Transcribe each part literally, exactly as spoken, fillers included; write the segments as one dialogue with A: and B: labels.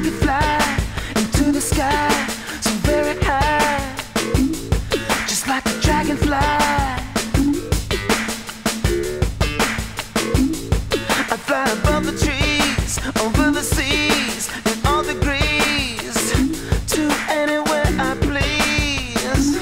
A: could fly into the sky so very high, just like a dragonfly. I'd fly above the trees, over the seas, in all degrees, to anywhere I please.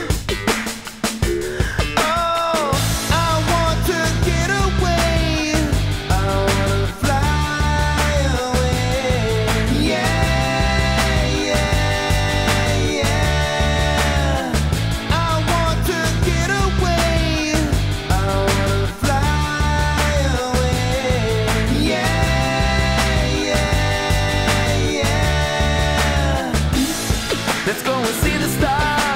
A: Oh, I want to get away, I wanna fly away. Yeah, yeah, yeah. I want to get away, I wanna fly away. Yeah, yeah, yeah. Let's go and see the stars.